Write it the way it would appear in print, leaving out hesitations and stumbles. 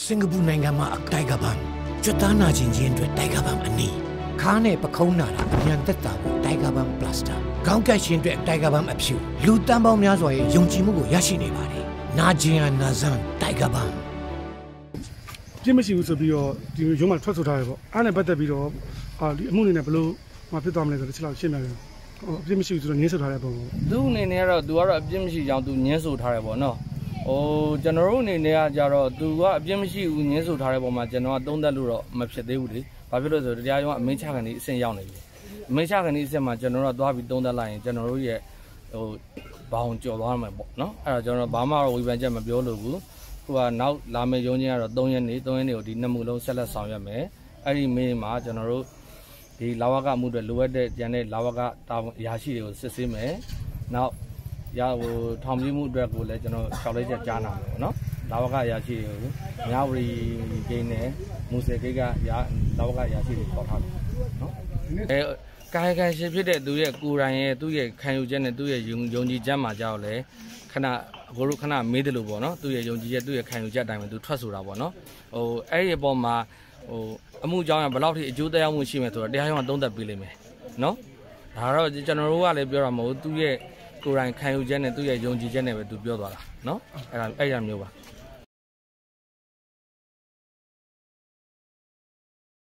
Singapore နိုင်ငံမှာတိုက်ကပန်းကျွတ်သားနာကျင်ခြင်းအတွက်တိုက်ကပန်းအနည်းခါးနဲ့ပခုံးနာတာအမြန်သက်သာဖို့တိုက်ကပန်းပလတ်စတာခေါင်းကပ်ရှင်အတွက်တိုက်ကပန်းအဖြူလူတန်းပေါင်းများစွာရဲ့ယုံကြည်မှုကိုရရှိနေပါတယ်နာကျင်ရနာဆန်းတိုက်ကပန်းပြင်းမရှိဘူးဆိုပြီးတော့ဒီရုံးမှာထွက်ဆိုထားတယ်ပေါ့အားနဲ့ပတ်သက်ပြီးတော့ဒီအမှုအနေနဲ့ဘယ်လိုမှဖြစ်သွားမလဲဆိုတော့တစ်ချက်လောက်ရှင်းပြတယ်ပြင်းမရှိဘူးဆိုတော့ငင်းဆိုထားတဲ့ပုံပေါ့သူ့အနေနဲ့ကတော့သူကတော့အပြင်းမရှိကြောင်းသူငင်းဆိုထားတယ်ပေါ့နော်ကျွန်တော်တို့အနေနဲ့ကကြတော့သူကအပြင်းမရှိဘူးငင်းဆိုထားတဲ့ပုံမှာကျွန်တော်ကသုံးသပ်လို့တော့မဖြစ်သေးဘူးလေဘာဖြစ်လို့ဆိုတော့တရားရုံးကအမိန့်ချခံနေအဆင့်ရောက်နေပြီအမိန့်ချခံနေအဆင့်မှာကျွန်တော်တို့ကသွားပြီးသုံးသပ်လိုက်ရင်ကျွန်တော်တို့ရဲ့ဘောင်ကျော်သွားမှာပေါ့နော်အဲ့တော့ကျွန်တော်ဘာမှတော့ဝေဖန်ချက်မပြောလို့ဘူးခုကနောက်လာမယ့်ရုံးချင်းကတော့3ရက်နေ့ကိုဒီ2မှုလုံးဆက်လက်ဆောင်ရွက်မယ်အဲ့ဒီမေးမှာကျွန်တော်တို့ဒီလာဝကမှုတွေလိုအပ်တဲ့ကျန်တဲ့လာဝကတာဝန်အရာရှိတွေကိုစစ်ဆေးမယ်နောက်ထောင်ပြေးမှုအတွက်ကိုလည်းကျွန်တော်ရှောက်လိုက်ချက်ကြားနာမယ်ပေါ့နော်လာဝကအရာရှိတွေကိုမြဝတီဂိမ်းနဲ့မူဆယ်ဂိတ်ကလာဝကအရာရှိတွေခေါ်ထားတယ်နော်ကာယကံရှင်ဖြစ်တဲ့သူရဲ့ကိုယ်တိုင်ရဲ့သူ့ရဲ့ခံယူချက်နဲ့သူ့ရဲ့ယုံကြည်ချက်မှာကြောက်လဲခဏကိုတို့ခဏမေးတယ်လို့ပေါ့နော်သူ့ရဲ့ယုံကြည်ချက်သူ့ရဲ့ခံယူချက်အတိုင်းပဲသူထွက်ဆိုတာပေါ့နော်အဲ့ဒီအပေါ်မှာအမှုကြောင့်ဘယ်လောက်ထိအကျိုးသက်ရောက်မှုရှိမယ်ဆိုတော့တရားရုံးကသုံးသပ်ပေးလိမ့်မယ်နော်ဒါတော့ကျွန်တော်တို့ကလည်းပြောတာမဟုတ်သူ့ရဲ့ကိုယ်တိုင်ခံယူချက်နဲ့သူ့ရဲ့ယုံကြည်ချက်နဲ့ပဲသူပြောသွားတာနော်အဲ့ဒါမျိုးပါ